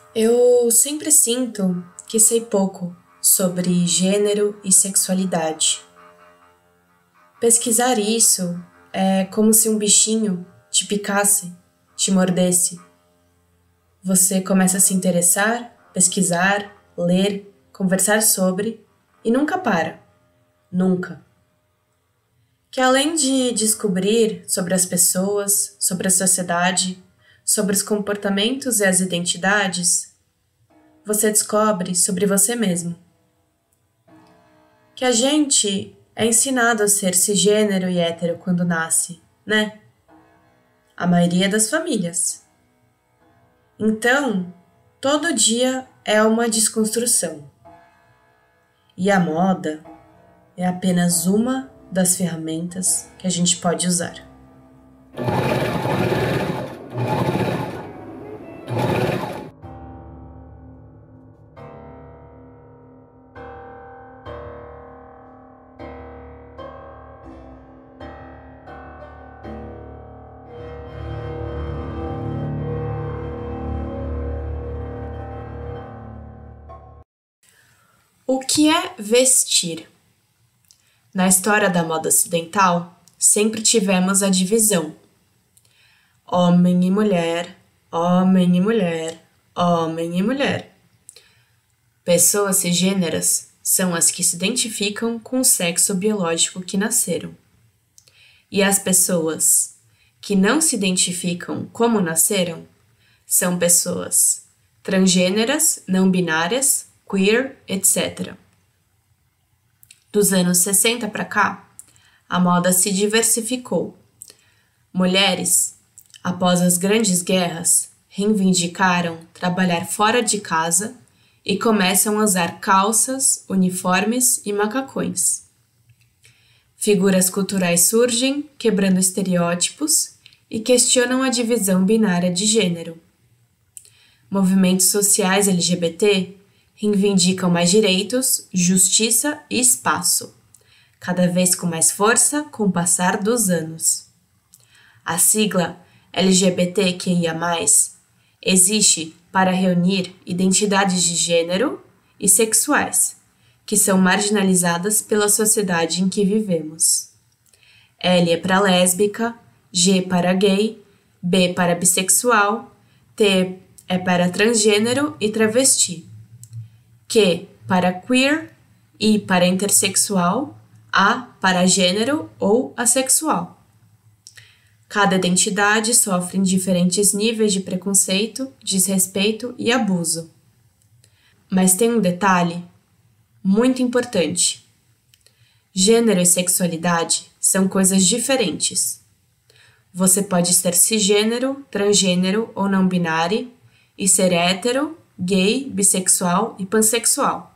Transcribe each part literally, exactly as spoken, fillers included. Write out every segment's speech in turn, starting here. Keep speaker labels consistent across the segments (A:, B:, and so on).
A: Eu sempre sinto que sei pouco sobre gênero e sexualidade. Pesquisar isso é como se um bichinho te picasse, te mordesse. Você começa a se interessar, pesquisar, ler, conversar sobre e nunca para. Nunca. Que além de descobrir sobre as pessoas, sobre a sociedade, sobre os comportamentos e as identidades, você descobre sobre você mesmo. Que a gente é ensinado a ser cisgênero e hétero quando nasce, né? A maioria das famílias. Então, todo dia é uma desconstrução. E a moda é apenas uma das ferramentas que a gente pode usar. O que é vestir? Na história da moda ocidental, sempre tivemos a divisão: homem e mulher, homem e mulher, homem e mulher. Pessoas cisgêneras são as que se identificam com o sexo biológico que nasceram. E as pessoas que não se identificam como nasceram são pessoas transgêneras, não binárias, queer, etcétera. Dos anos sessenta para cá, a moda se diversificou. Mulheres, após as grandes guerras, reivindicaram trabalhar fora de casa e começam a usar calças, uniformes e macacões. Figuras culturais surgem, quebrando estereótipos e questionam a divisão binária de gênero. Movimentos sociais L G B T reivindicam mais direitos, justiça e espaço, cada vez com mais força com o passar dos anos. A sigla L G B T Q I A mais, existe para reunir identidades de gênero e sexuais, que são marginalizadas pela sociedade em que vivemos. L é para lésbica, G para gay, B para bissexual, T é para transgênero e travesti, Q para queer, I para intersexual, A para gênero ou assexual. Cada identidade sofre em diferentes níveis de preconceito, desrespeito e abuso. Mas tem um detalhe muito importante. Gênero e sexualidade são coisas diferentes. Você pode ser cisgênero, transgênero ou não binário e ser hétero, gay, bissexual e pansexual.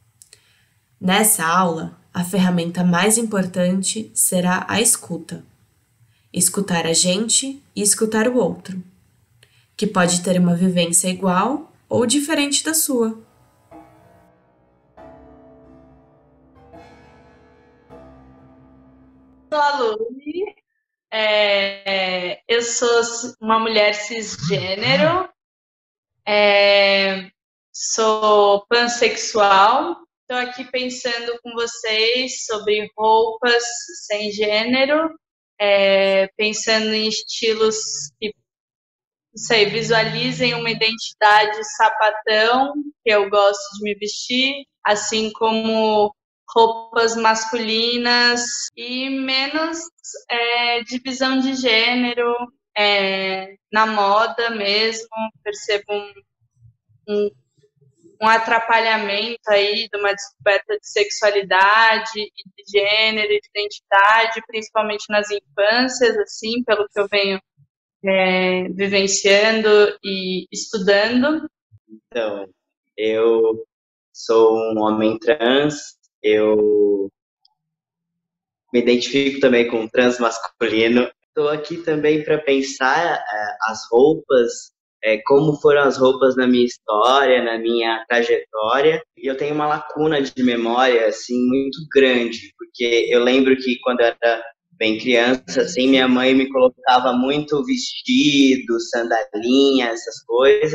A: Nessa aula, a ferramenta mais importante será a escuta. Escutar a gente e escutar o outro, que pode ter uma vivência igual ou diferente da sua.
B: Sou a Luli, é, eu sou uma mulher cisgênero, é, sou pansexual. Estou aqui pensando com vocês sobre roupas sem gênero, é, pensando em estilos que, não sei, visualizem uma identidade sapatão, que eu gosto de me vestir, assim como roupas masculinas e menos é, divisão de gênero é, na moda mesmo. Percebo um, um, um atrapalhamento aí de uma descoberta de sexualidade e de gênero e de identidade, principalmente nas infâncias, assim, pelo que eu venho é, vivenciando e estudando.
C: Então, eu sou um homem trans, eu me identifico também com transmasculino. Estou aqui também para pensar é, as roupas, é, como foram as roupas na minha história, na minha trajetória. E eu tenho uma lacuna de memória assim muito grande, porque eu lembro que quando eu era bem criança, assim, minha mãe me colocava muito vestido, sandalinha, essas coisas.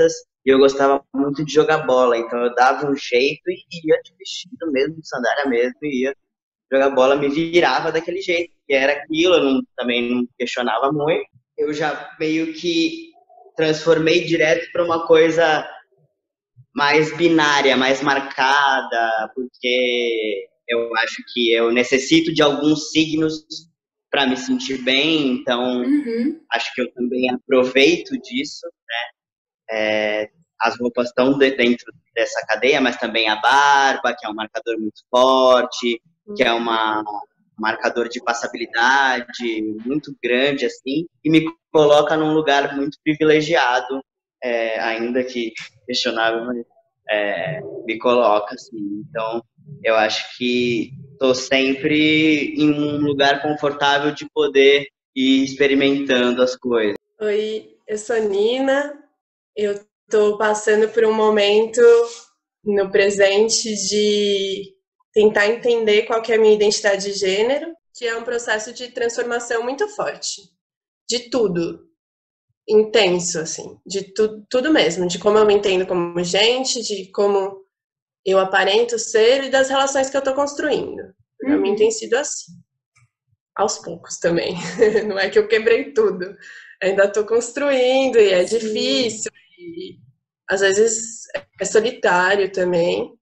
C: e eu gostava muito de jogar bola, então eu dava um jeito e ia de vestido mesmo, de sandália mesmo, e ia jogar bola, me virava daquele jeito, que era aquilo, eu não, também não questionava muito. Eu já meio que transformei direto para uma coisa mais binária, mais marcada, porque eu acho que eu necessito de alguns signos para me sentir bem, então
A: Uhum.
C: acho que eu também aproveito disso, né? É, as roupas estão de, dentro dessa cadeia, mas também a barba, que é um marcador muito forte, que é uma um marcador de passabilidade muito grande, assim, e me coloca num lugar muito privilegiado, é, ainda que questionável, mas é, me coloca, assim. Então, eu acho que estou sempre em um lugar confortável de poder ir experimentando as coisas.
D: Oi, eu sou Nina, eu estou passando por um momento no presente de tentar entender qual que é a minha identidade de gênero, que é um processo de transformação muito forte, de tudo, intenso, assim, de tu, tudo mesmo, de como eu me entendo como gente, de como eu aparento ser e das relações que eu estou construindo. Para mim tem sido assim, aos poucos também, não é que eu quebrei tudo, ainda estou construindo e é difícil, e às vezes é solitário também,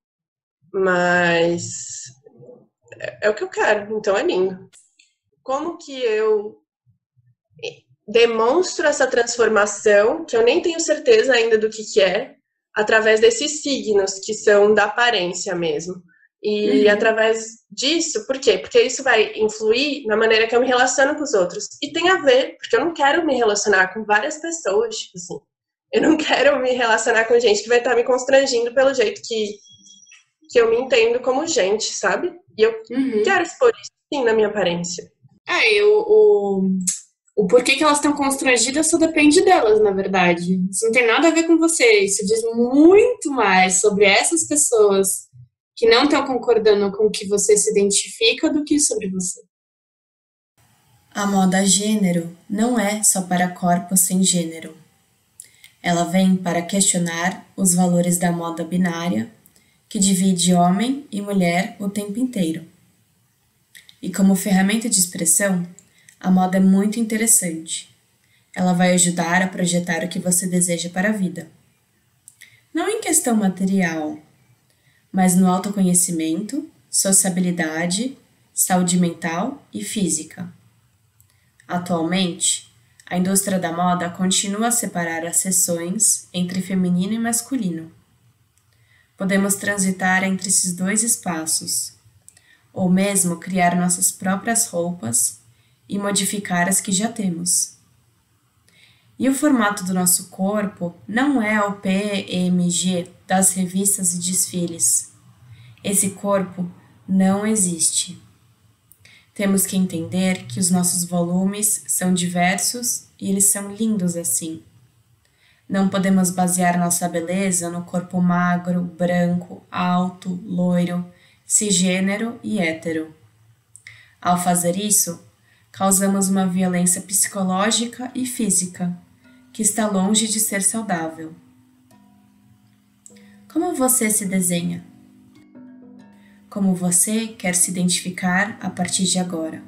D: mas é, é o que eu quero, então é lindo. Como que eu demonstro essa transformação, que eu nem tenho certeza ainda do que, que é, através desses signos que são da aparência mesmo. E uhum. através disso, por quê? Porque isso vai influir na maneira que eu me relaciono com os outros. E tem a ver, porque eu não quero me relacionar com várias pessoas, tipo assim. Eu não quero me relacionar com gente que vai estar me constrangindo pelo jeito que, que eu me entendo como gente, sabe? E eu uhum. quero expor isso, sim, na minha aparência.
A: É, eu, o, o porquê que elas estão constrangidas só depende delas, na verdade. Isso não tem nada a ver com você. Isso diz muito mais sobre essas pessoas que não estão concordando com o que você se identifica do que sobre você. A moda gênero não é só para corpos sem gênero. Ela vem para questionar os valores da moda binária, que divide homem e mulher o tempo inteiro. E como ferramenta de expressão, a moda é muito interessante. Ela vai ajudar a projetar o que você deseja para a vida. Não em questão material, mas no autoconhecimento, sociabilidade, saúde mental e física. Atualmente, a indústria da moda continua a separar as seções entre feminino e masculino. Podemos transitar entre esses dois espaços, ou mesmo criar nossas próprias roupas e modificar as que já temos. E o formato do nosso corpo não é o P M G das revistas e desfiles. Esse corpo não existe. Temos que entender que os nossos volumes são diversos e eles são lindos assim. Não podemos basear nossa beleza no corpo magro, branco, alto, loiro, cisgênero e hétero. Ao fazer isso, causamos uma violência psicológica e física, que está longe de ser saudável. Como você se desenha? Como você quer se identificar a partir de agora?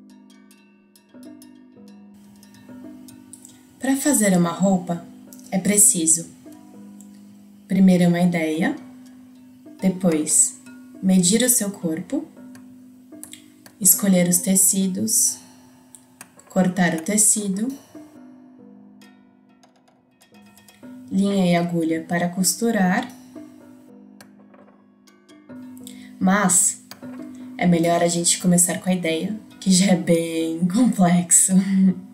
A: Para fazer uma roupa, é preciso primeiro uma ideia, depois medir o seu corpo, escolher os tecidos, cortar o tecido, linha e agulha para costurar, mas é melhor a gente começar com a ideia, que já é bem complexo.